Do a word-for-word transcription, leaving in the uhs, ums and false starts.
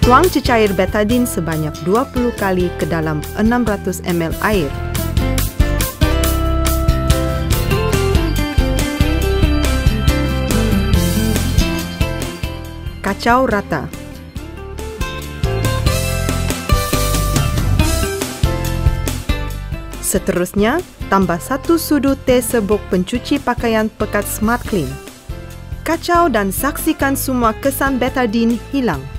Tuang cecair betadine sebanyak dua puluh kali ke dalam enam ratus mililiter air. Kacau rata. Seterusnya, tambah satu sudu teh serbuk pencuci pakaian pekat Smart Clean. Kacau dan saksikan semua kesan betadine hilang.